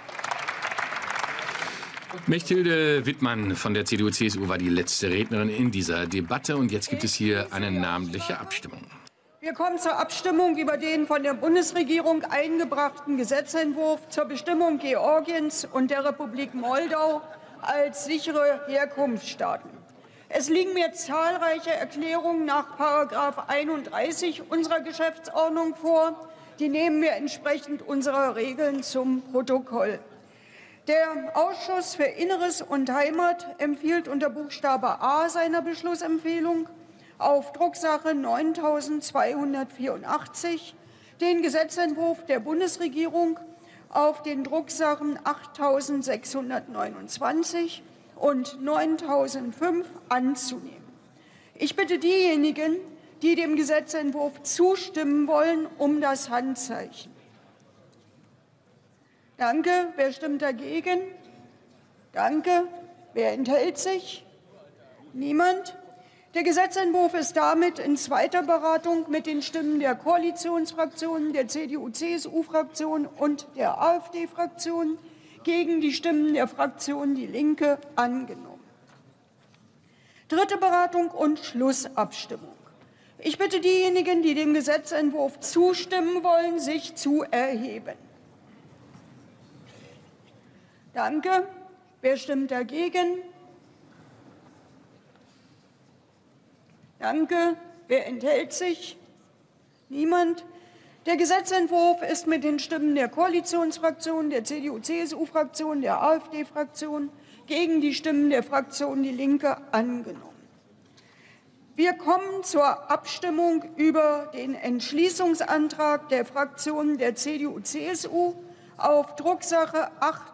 Mechthilde Wittmann von der CDU-CSU war die letzte Rednerin in dieser Debatte. Und jetzt gibt es hier eine namentliche Abstimmung. Wir kommen zur Abstimmung über den von der Bundesregierung eingebrachten Gesetzentwurf zur Bestimmung Georgiens und der Republik Moldau als sichere Herkunftsstaaten. Es liegen mir zahlreiche Erklärungen nach § 31 unserer Geschäftsordnung vor. Die nehmen wir entsprechend unserer Regeln zum Protokoll. Der Ausschuss für Inneres und Heimat empfiehlt unter Buchstabe A seiner Beschlussempfehlung auf Drucksache 9284 den Gesetzentwurf der Bundesregierung auf den Drucksachen 8.629 und 9.005 anzunehmen. Ich bitte diejenigen, die dem Gesetzentwurf zustimmen wollen, um das Handzeichen. Danke. Wer stimmt dagegen? Danke. Wer enthält sich? Niemand. Der Gesetzentwurf ist damit in zweiter Beratung mit den Stimmen der Koalitionsfraktionen, der CDU-CSU-Fraktion und der AfD-Fraktion gegen die Stimmen der Fraktion Die Linke angenommen. Dritte Beratung und Schlussabstimmung. Ich bitte diejenigen, die dem Gesetzentwurf zustimmen wollen, sich zu erheben. Danke. Wer stimmt dagegen? Danke. Wer enthält sich? Niemand. Der Gesetzentwurf ist mit den Stimmen der Koalitionsfraktionen, der CDU-CSU-Fraktion, der AfD-Fraktion gegen die Stimmen der Fraktion Die Linke angenommen. Wir kommen zur Abstimmung über den Entschließungsantrag der Fraktionen der CDU-CSU auf Drucksache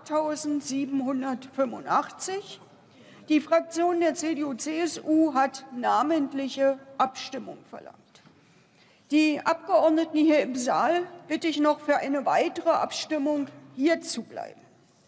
8.785. Die Fraktion der CDU-CSU hat namentliche Abstimmung verlangt. Die Abgeordneten hier im Saal bitte ich noch für eine weitere Abstimmung hier zu bleiben.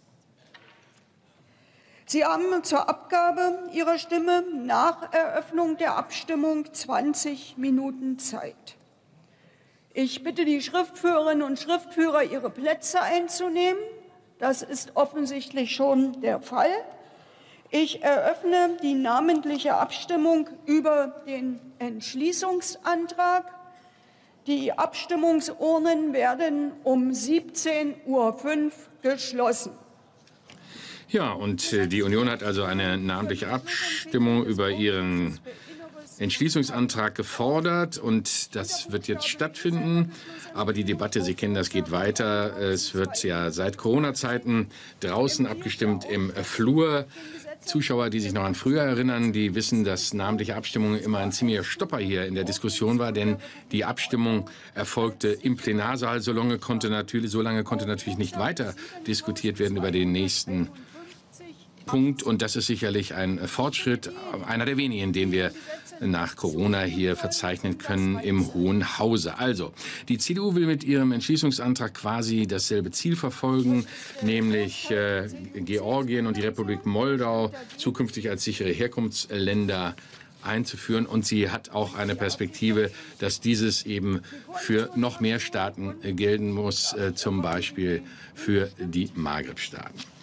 Sie haben zur Abgabe Ihrer Stimme nach Eröffnung der Abstimmung 20 Minuten Zeit. Ich bitte die Schriftführerinnen und Schriftführer, ihre Plätze einzunehmen. Das ist offensichtlich schon der Fall. Ich eröffne die namentliche Abstimmung über den Entschließungsantrag. Die Abstimmungsurnen werden um 17:05 Uhr geschlossen. Ja, und die Union hat also eine namentliche Abstimmung über ihren Entschließungsantrag gefordert, und das wird jetzt stattfinden. Aber die Debatte, Sie kennen das, geht weiter. Es wird ja seit Corona-Zeiten draußen abgestimmt im Flur. Zuschauer, die sich noch an früher erinnern, die wissen, dass namentliche Abstimmung immer ein ziemlicher Stopper hier in der Diskussion war, denn die Abstimmung erfolgte im Plenarsaal. So lange konnte natürlich nicht weiter diskutiert werden über den nächsten Punkt. Und das ist sicherlich ein Fortschritt, einer der wenigen, den wir nach Corona hier verzeichnen können im Hohen Hause. Also, die CDU will mit ihrem Entschließungsantrag quasi dasselbe Ziel verfolgen, nämlich Georgien und die Republik Moldau zukünftig als sichere Herkunftsländer einzuführen. Und sie hat auch eine Perspektive, dass dieses eben für noch mehr Staaten gelten muss, zum Beispiel für die Maghreb-Staaten.